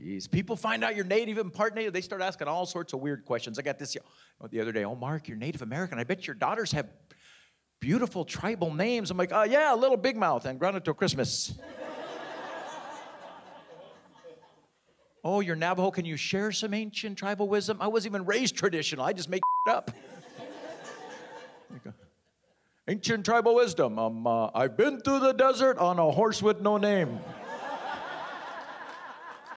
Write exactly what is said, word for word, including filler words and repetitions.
Jeez. People find out you're Native and part Native, they start asking all sorts of weird questions. I got this the other day. Oh, Mark, you're Native American. I bet your daughters have beautiful tribal names. I'm like, oh, yeah, Little Big Mouth and Grounded Till Christmas. Oh, you're Navajo. Can you share some ancient tribal wisdom? I wasn't even raised traditional. I just make up. Ancient tribal wisdom. Um, uh, I've been through the desert on a horse with no name.